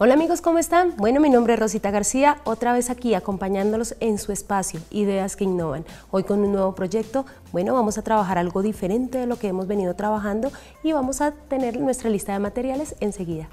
Hola amigos, ¿cómo están? Bueno, mi nombre es Rosita García, otra vez aquí acompañándolos en su espacio, Ideas que Innovan. Hoy con un nuevo proyecto, bueno, vamos a trabajar algo diferente de lo que hemos venido trabajando y vamos a tener nuestra lista de materiales enseguida.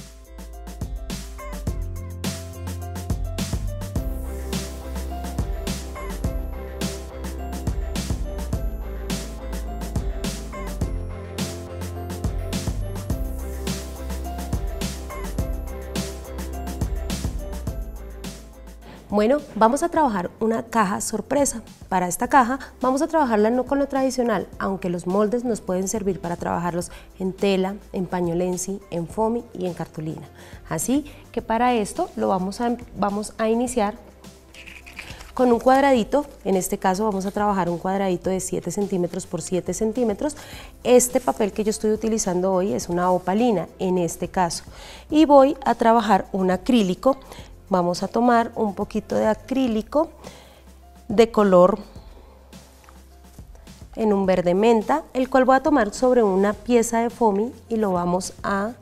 Bueno, vamos a trabajar una caja sorpresa. Para esta caja vamos a trabajarla no con lo tradicional, aunque los moldes nos pueden servir para trabajarlos en tela, en pañolensi, en foamy y en cartulina. Así que para esto lo vamos a iniciar con un cuadradito. En este caso vamos a trabajar un cuadradito de 7 centímetros por 7 centímetros. Este papel que yo estoy utilizando hoy es una opalina en este caso. Y voy a trabajar un acrílico. Vamos a tomar un poquito de acrílico de color en un verde menta, el cual voy a tomar sobre una pieza de foamy y lo vamos a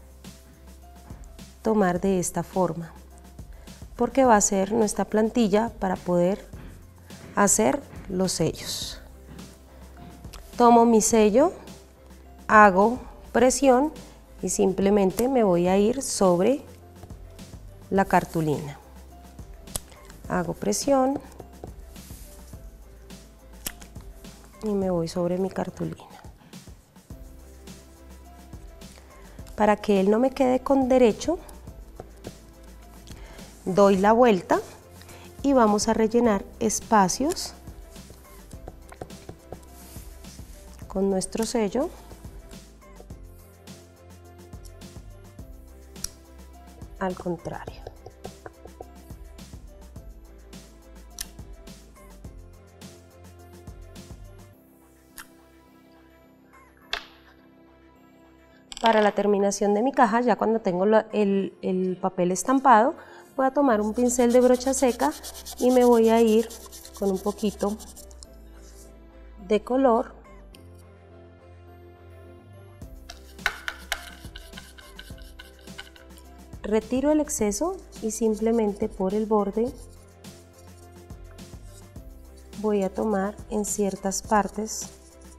tomar de esta forma, porque va a ser nuestra plantilla para poder hacer los sellos. Tomo mi sello, hago presión y simplemente me voy a ir sobre la cartulina. Hago presión y me voy sobre mi cartulina. Para que él no me quede con derecho, doy la vuelta y vamos a rellenar espacios con nuestro sello. Al contrario. Para la terminación de mi caja, ya cuando tengo el papel estampado, voy a tomar un pincel de brocha seca y me voy a ir con un poquito de color . Retiro el exceso y simplemente por el borde voy a tomar en ciertas partes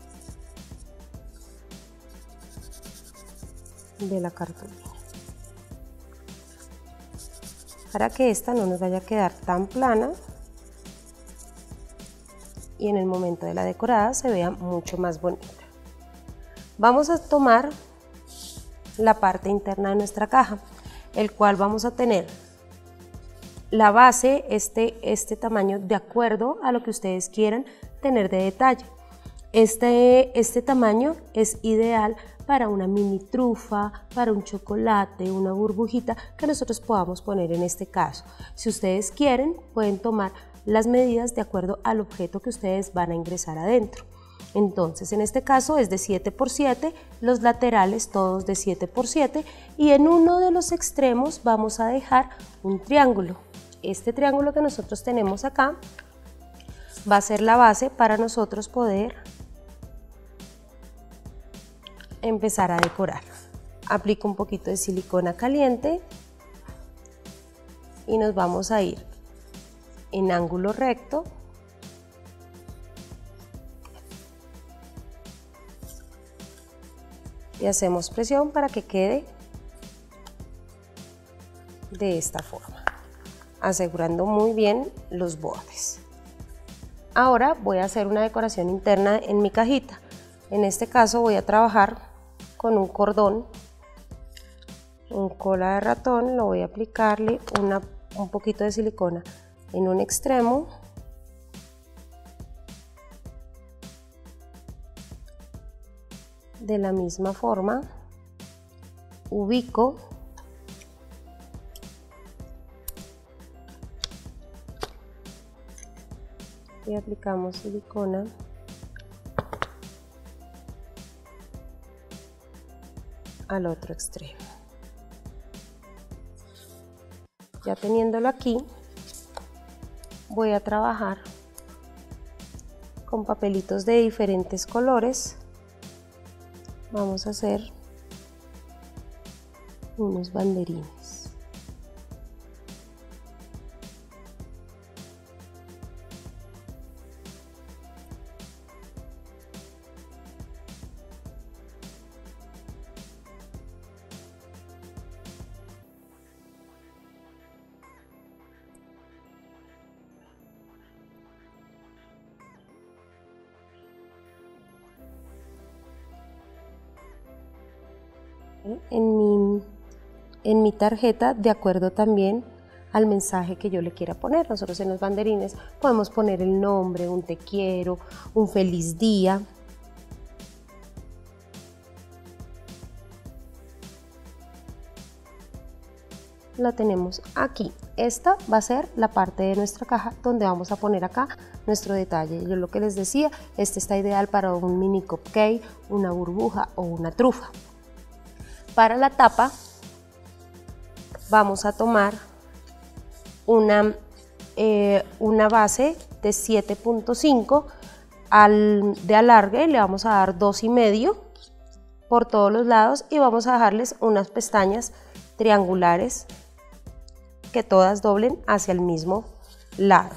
de la cartulina para que esta no nos vaya a quedar tan plana y en el momento de la decorada se vea mucho más bonita. Vamos a tomar la parte interna de nuestra caja, el cual vamos a tener la base, este tamaño de acuerdo a lo que ustedes quieran tener de detalle. Este tamaño es ideal para una mini trufa, para un chocolate, una burbujita que nosotros podamos poner en este caso. Si ustedes quieren, pueden tomar las medidas de acuerdo al objeto que ustedes van a ingresar adentro. Entonces, en este caso es de 7 por 7, los laterales todos de 7 por 7 y en uno de los extremos vamos a dejar un triángulo. Este triángulo que nosotros tenemos acá va a ser la base para nosotros poder empezar a decorar. Aplico un poquito de silicona caliente y nos vamos a ir en ángulo recto . Y hacemos presión para que quede de esta forma, asegurando muy bien los bordes. Ahora voy a hacer una decoración interna en mi cajita. En este caso voy a trabajar con un cordón, un cola de ratón, lo voy a aplicarle un poquito de silicona en un extremo . De la misma forma, ubico y aplicamos silicona al otro extremo. Ya teniéndolo aquí, voy a trabajar con papelitos de diferentes colores. Vamos a hacer unos banderines. en mi tarjeta de acuerdo también al mensaje que yo le quiera poner. Nosotros en los banderines podemos poner el nombre, un te quiero, un feliz día. Lo tenemos aquí. Esta va a ser la parte de nuestra caja donde vamos a poner acá nuestro detalle. Yo lo que les decía, este está ideal para un mini cupcake, una burbuja o una trufa. Para la tapa vamos a tomar una base de 7.5 de alargue, le vamos a dar 2,5 por todos los lados y vamos a dejarles unas pestañas triangulares que todas doblen hacia el mismo lado.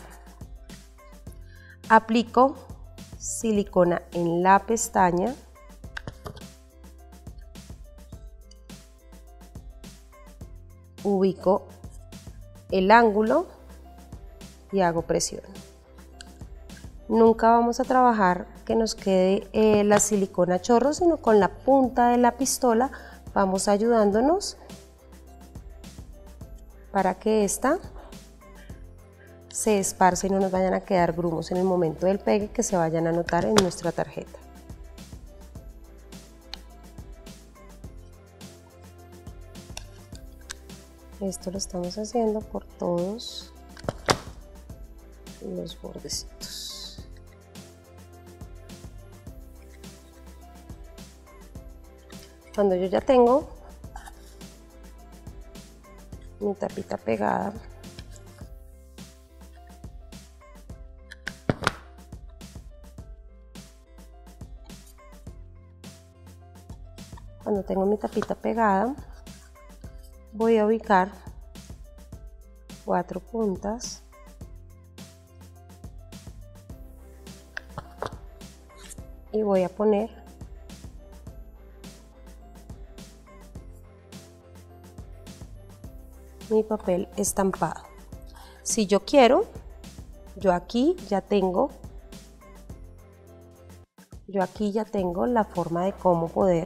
Aplico silicona en la pestaña. Ubico el ángulo y hago presión. Nunca vamos a trabajar que nos quede la silicona a chorro, sino con la punta de la pistola vamos ayudándonos para que esta se esparce y no nos vayan a quedar grumos en el momento del pegue que se vayan a notar en nuestra tarjeta. Esto lo estamos haciendo por todos los bordecitos. Cuando yo ya tengo mi tapita pegada, voy a ubicar 4 puntas y voy a poner mi papel estampado. Si yo quiero, yo aquí ya tengo la forma de cómo poder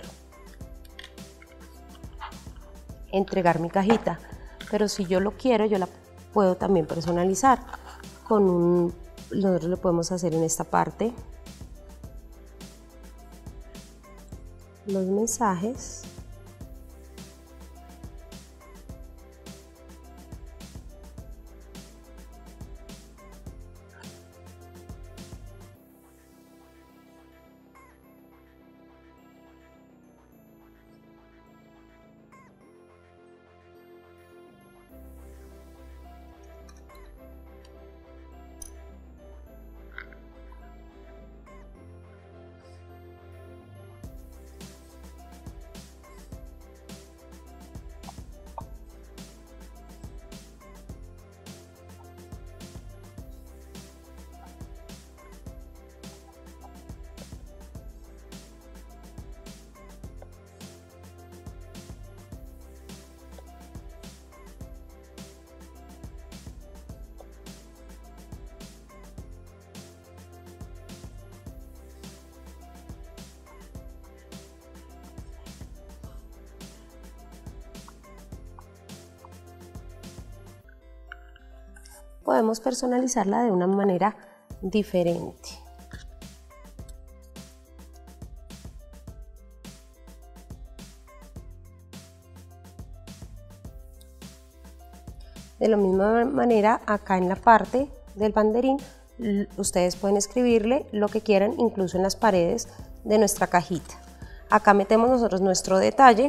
entregar mi cajita, pero si yo lo quiero, yo la puedo también personalizar nosotros lo podemos hacer en esta parte, los mensajes, podemos personalizarla de una manera diferente. De la misma manera, acá en la parte del banderín, ustedes pueden escribirle lo que quieran, incluso en las paredes de nuestra cajita. Acá metemos nosotros nuestro detalle.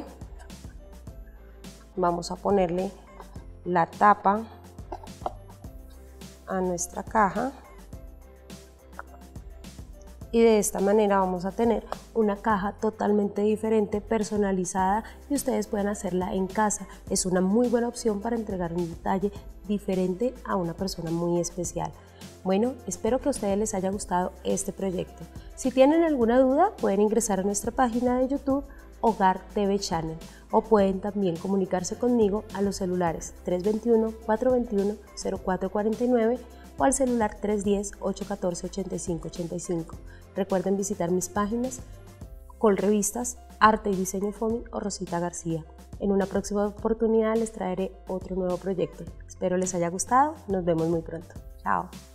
Vamos a ponerle la tapa a nuestra caja y de esta manera vamos a tener una caja totalmente diferente, personalizada, y ustedes pueden hacerla en casa. Es una muy buena opción para entregar un detalle diferente a una persona muy especial. Bueno, espero que a ustedes les haya gustado este proyecto. Si tienen alguna duda, pueden ingresar a nuestra página de YouTube Hogar TV Channel, o pueden también comunicarse conmigo a los celulares 321-421-0449 o al celular 310-814-8585. Recuerden visitar mis páginas Colrevistas Arte y diseño foamy o Rosita García. En una próxima oportunidad les traeré otro nuevo proyecto. Espero les haya gustado. Nos vemos muy pronto. Chao.